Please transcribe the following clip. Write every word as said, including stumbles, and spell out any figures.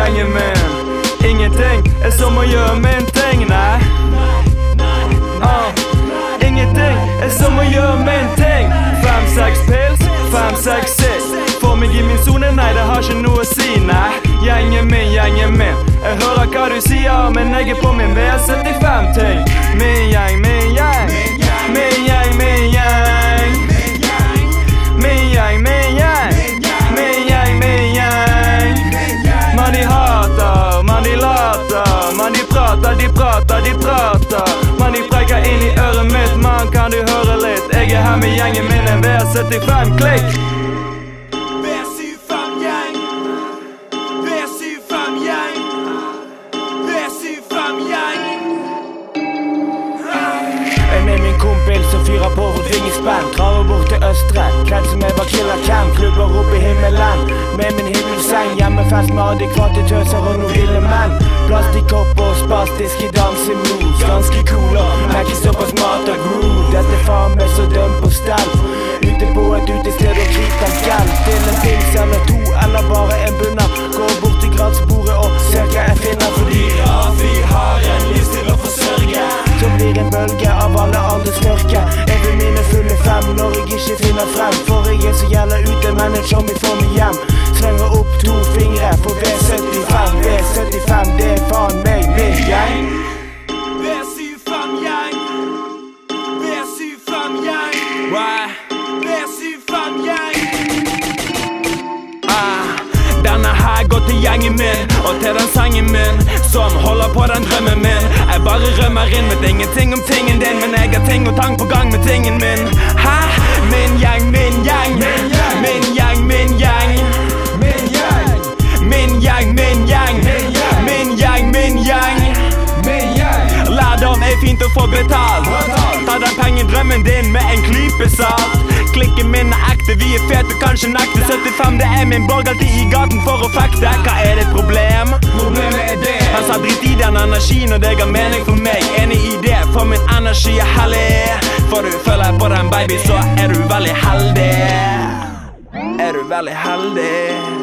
gjengen min. Ingenting er som å gjøre min ting, nei. uh. Ingenting er som å gjøre min ting. Fem, seks pils, fem, seks six. Får meg i min zone, nei, det har ikke noe å si, nei. Gjengen min, gjengen min. Jeg hører hva du sier, men jeg er på min V syttifem ting. Min gjeng, min gjeng. Min gjeng, min gjeng. Min gjeng, min gjeng. Min gjeng, min gjeng. Man de hater, man de later. Man de prater, de prater, de prater. Man de preker inn i øret mitt, man kan du høre litt. Jeg er her med gjengen min, en V syttifem klikk. V syttifem gjeng. V syttifem gjeng. V syttifem gjeng. Jeg med min kompis som fyrer på for vingespenn. Traver bort til Østre, kledd som jeg var killer camp. Klubber opp i himmelen, med min himmelseng. Hjemmefest med adekvate tøser og noen ville menn. Plastikkopp og spastiske dansemoves. Ganske cool og er ikke såpass mat og groove. Dette faen meg så døm på stell. Ute på et utested og kriker skall. Til en pils eller to, eller bare en bunner. Går bort til gradsbordet og ser hva jeg finner. Fordi Ja, vi har en livsstil å forsørge. så blir en bølge av alle andres mørke. Jeg vil mine fulle fem når jeg ikke finner frem. For jeg er så gjelder ute, men en zombie får meg hjem. Slenger opp to fingre for V syttifem. V syttifem, det er faen meg min gjeng. V syttifem gjeng. V syttifem gjeng. Why? V syttifem gjeng. Ah, denne her går til gjengen min, og til den sengen min, som holder på den drømmen min. Jeg bare rømmer inn, vet ingenting om tingen din, men jeg har ting og tang på gang med tingen min. Hæ? Min gjeng, min gjeng. Min gjeng, min gjeng. Min gjeng. Min gjeng, min gjeng. Min gjeng, min gjeng. Min gjeng. Lærdom er fint å få betalt. Ta den pengedrømmen din med en klype salt. Klikken min er ekte, vi er fete, kanskje nekte. syttifem, det er min borg, alltid i gaten for å fekte. Hva er det problem? Problemet er det. Han sa drit i den energien, og det ga mening for meg. Enig i det, for min energi er hellig. For du føler på den baby, så er du veldig heldig. Er du veldig heldig?